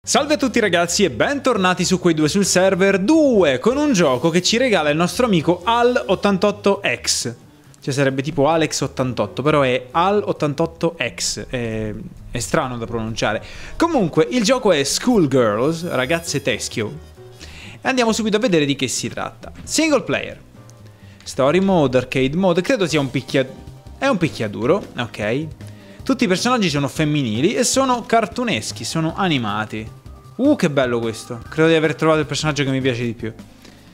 Salve a tutti ragazzi e bentornati su Quei Due sul server 2 con un gioco che ci regala il nostro amico Al88X. Cioè sarebbe tipo Alex88, però è Al88X, è strano da pronunciare. Comunque il gioco è Schoolgirls, ragazze teschio. E andiamo subito a vedere di che si tratta. Single player, story mode, arcade mode, credo sia un picchiaduro, ok. Tutti i personaggi sono femminili e sono cartuneschi, sono animati. Che bello questo. Credo di aver trovato il personaggio che mi piace di più.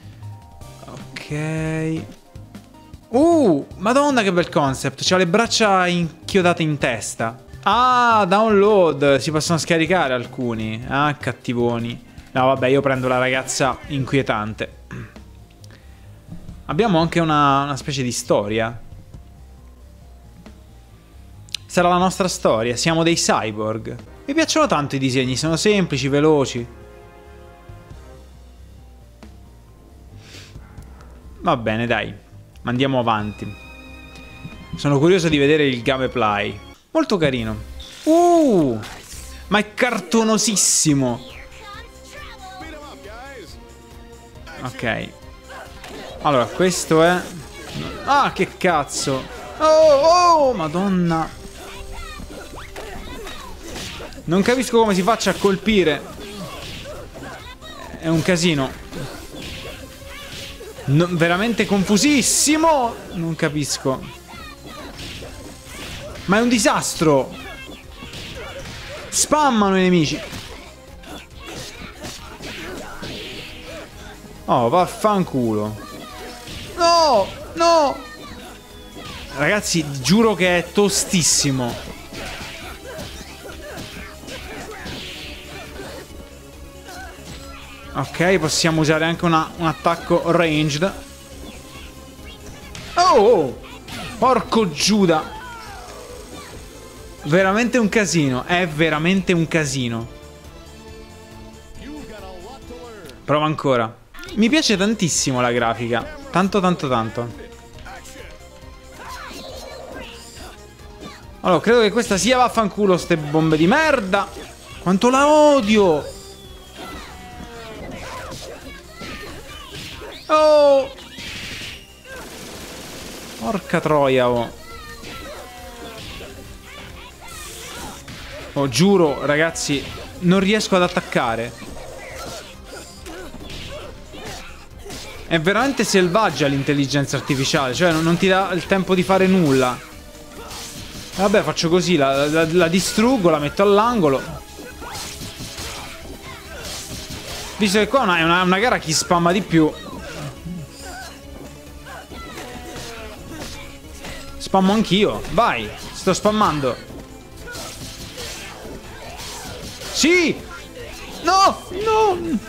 Ok. Madonna che bel concept. C'ha le braccia inchiodate in testa. Ah, download. Si possono scaricare alcuni. Ah, cattivoni. No, vabbè, io prendo la ragazza inquietante. Abbiamo anche una specie di storia. Sarà la nostra storia, siamo dei cyborg. Mi piacciono tanto i disegni, sono semplici, veloci. Va bene, dai, andiamo avanti. Sono curioso di vedere il gameplay. Molto carino. Ma è cartonosissimo. Ok. Allora, questo è... Ah, che cazzo. Oh, madonna. Non capisco come si faccia a colpire. È un casino. Veramente confusissimo. Non capisco. Ma è un disastro. Spammano i nemici. Oh, vaffanculo. No, no. Ragazzi, giuro che è tostissimo. Ok, possiamo usare anche un attacco ranged. Oh! Porco Giuda! Veramente un casino. È veramente un casino. Prova ancora. Mi piace tantissimo la grafica. Tanto, tanto, tanto. Allora, credo che questa sia vaffanculo ste bombe di merda. Quanto la odio! Oh! Porca troia, oh. Oh, giuro, ragazzi, non riesco ad attaccare. È veramente selvaggia l'intelligenza artificiale, cioè non ti dà il tempo di fare nulla. Vabbè, faccio così, la distruggo, la metto all'angolo. Visto che qua è una gara a chi spamma di più. Spammo anch'io, vai, sto spammando. Sì! No, no!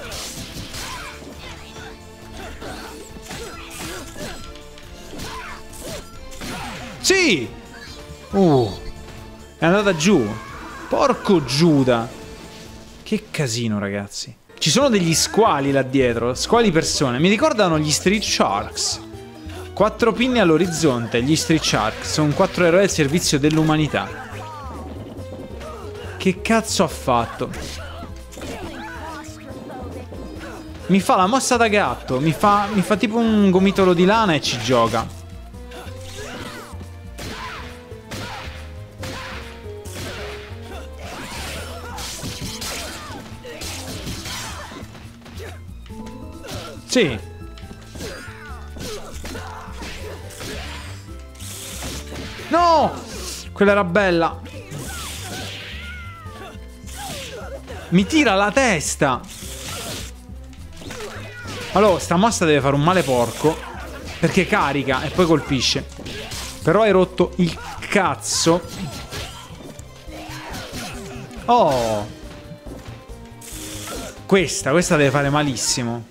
Sì! È andata giù. Porco Giuda. Che casino, ragazzi. Ci sono degli squali là dietro, squali persone. Mi ricordano gli Street Sharks. 4 pinne all'orizzonte, gli Street Sharks sono 4 eroi al servizio dell'umanità. Che cazzo ha fatto? Mi fa la mossa da gatto, mi fa tipo un gomitolo di lana e ci gioca. Sì. No! Quella era bella. Mi tira la testa. Allora, sta mossa deve fare un male porco, perché carica e poi colpisce. Però hai rotto il cazzo. Oh! Questa deve fare malissimo.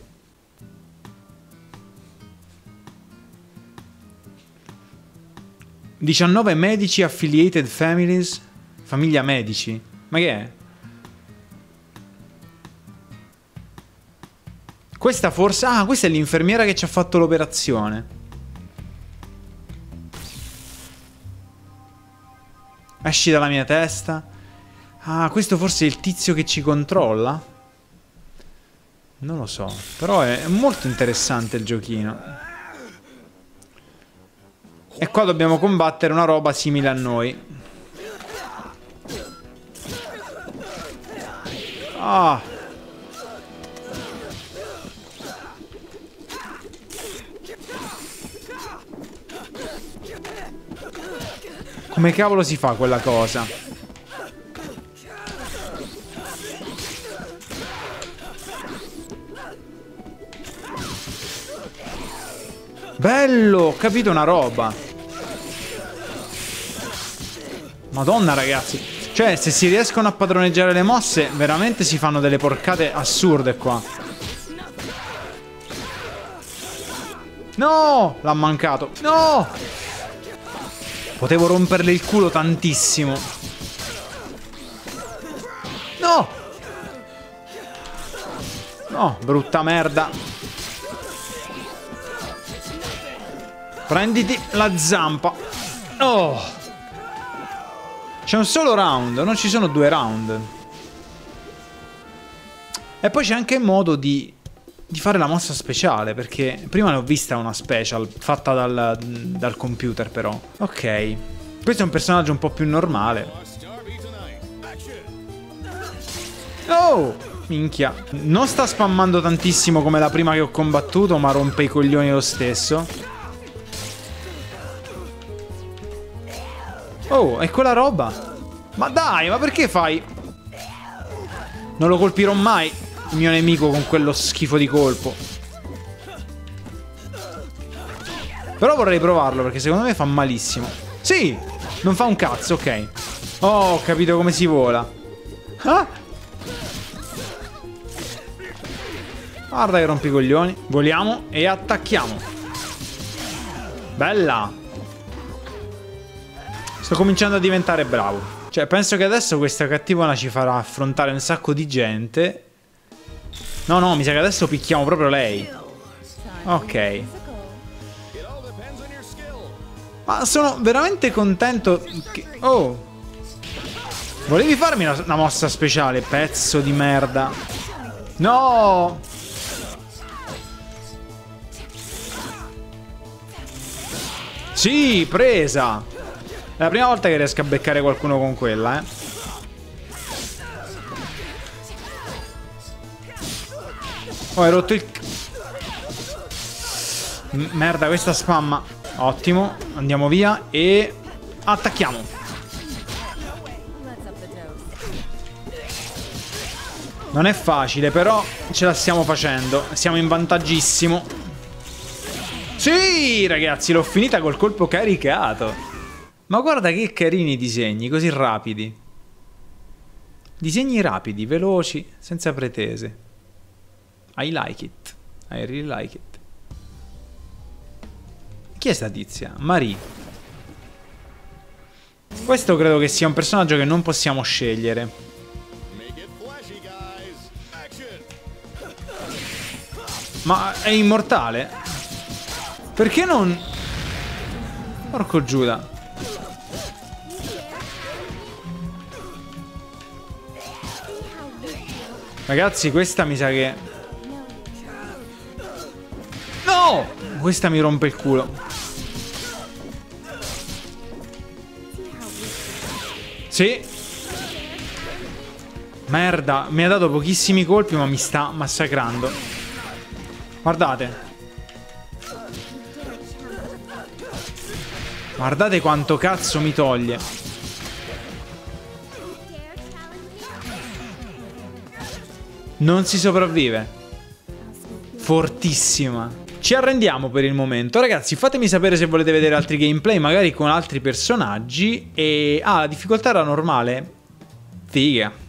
"19 medici affiliated families". Famiglia medici. Ma che è? Questa forse... Ah, questa è l'infermiera che ci ha fatto l'operazione. Esci dalla mia testa. Ah, questo forse è il tizio che ci controlla? Non lo so, però è molto interessante il giochino. E qua dobbiamo combattere una roba simile a noi. Ah! Come cavolo si fa quella cosa? Bello, ho capito una roba. Madonna ragazzi. Cioè, se si riescono a padroneggiare le mosse, veramente si fanno delle porcate assurde qua. No! L'ha mancato. No! Potevo romperle il culo tantissimo. No! No, brutta merda. Prenditi la zampa. Oh! C'è un solo round, non ci sono 2 round. E poi c'è anche modo di fare la mossa speciale, perché prima ne ho vista una special fatta dal computer però. Ok, questo è un personaggio un po' più normale. Oh, minchia. Non sta spammando tantissimo come la prima che ho combattuto, ma rompe i coglioni lo stesso. Oh, è quella roba. Ma dai, ma perché fai? Non lo colpirò mai il mio nemico con quello schifo di colpo. Però vorrei provarlo perché secondo me fa malissimo. Sì, non fa un cazzo, ok. Oh, ho capito come si vola. Ah! Guarda che rompicoglioni. Voliamo e attacchiamo. Bella. Sto cominciando a diventare bravo. Cioè, penso che adesso questa cattivona ci farà affrontare un sacco di gente. No, no, mi sa che adesso picchiamo proprio lei. Ok. Ma sono veramente contento che... Oh! Volevi farmi una mossa speciale, pezzo di merda. No! Sì, presa! È la prima volta che riesco a beccare qualcuno con quella, Oh, hai rotto il... Merda, questa spamma. Ottimo, andiamo via e... attacchiamo. Non è facile, però ce la stiamo facendo. Siamo in vantaggissimo. Sì, ragazzi, l'ho finita col colpo caricato. Ma guarda che carini i disegni, così rapidi. Disegni rapidi, veloci, senza pretese. I like it. I really like it. Chi è sta tizia? Marie. Questo credo che sia un personaggio che non possiamo scegliere. Ma è immortale? Perché non... Porco Giuda. Ragazzi, questa mi sa che... No! Questa mi rompe il culo. Sì. Merda, mi ha dato pochissimi colpi ma mi sta massacrando. Guardate. Guardate quanto cazzo mi toglie. Non si sopravvive. Fortissima. Ci arrendiamo per il momento. Ragazzi, fatemi sapere se volete vedere altri gameplay, magari con altri personaggi. E... ah, la difficoltà era normale. Figa.